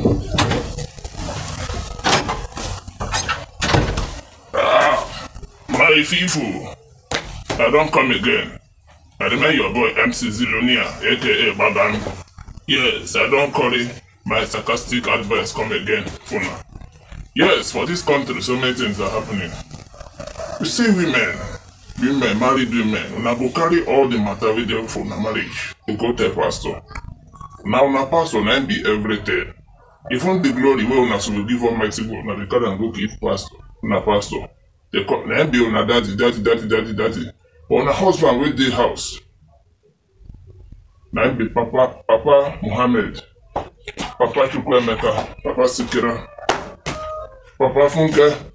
My people, I don't come again. I remember your boy Mc Zillionaire, aka Bagan. Yes, I don't carry my sarcastic advice come again for now. Yes, for this country, so many things are happening. You see women, married women, una go carry all the matter with them for una marriage. They go tell pastor. Now una pastor na be everything. Even the glory wey una suppose give Almighty God, na dey carry am go give pastor. Una pastor. They come na be una daddy. But una husband wey dey house. Na be Papa Muhammad, Papa Chukwuemeka, Papa Sikira, Papa Funke.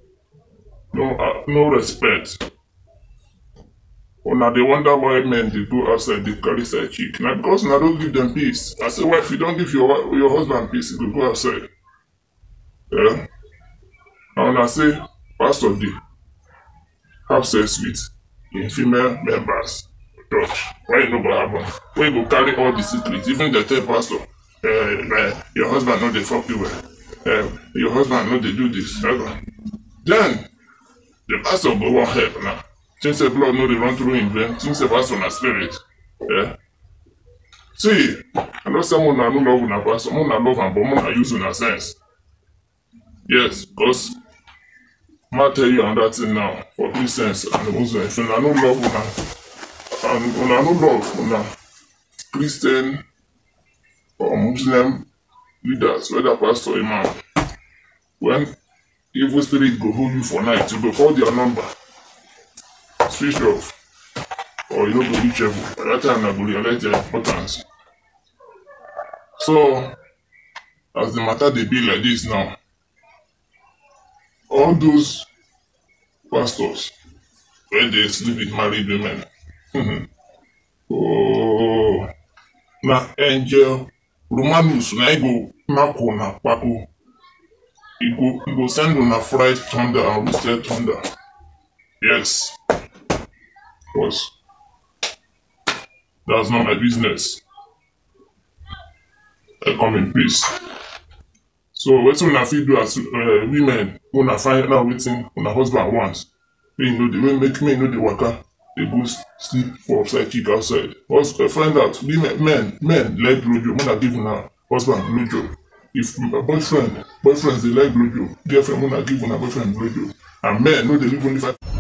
No respect. Una dey wonder why men dey go outside dey carry side chick. Na because una don't give them peace. As a wife, you don't give your husband peace, you go outside. Yeah. And una say pastor dey have sex with in female members of church. Why e no go happen? Why you go carry all the secrets? Even the tell pastor, your husband no dey fuck you well. Your husband no dey do this. Then the pastor go wan help now. Since the blood no dey run through him vein, since the pastor na spirit. Yeah. See, I know someone na no love una pastor, someone na love am, but more na use una sense. Yes, because I tell you another thing now for this sense and the Muslim. If una no love una, and una no love una Christian or Muslim leaders, whether pastor or imam, when evil spirit go hold you for night, you go call their number, switch off, or you no go reach level. By that time, I go realize their importance. So, as the matter dey be like this now, all those pastors when they sleep with married women, oh, na angel Romanus na go mako na pako. He go send on a fried thunder and roasted thunder. Yes, because that's not my business. I come in peace. So wetin una fit do as women, una find out wetin una husband wants. Make me know the waka, they go sleep for side chick outside. Also find out men like blowjob, una give una husband blowjob. If boyfriends they like blowjob, girlfriend una give una boyfriend blowjob. And men no dey live only 5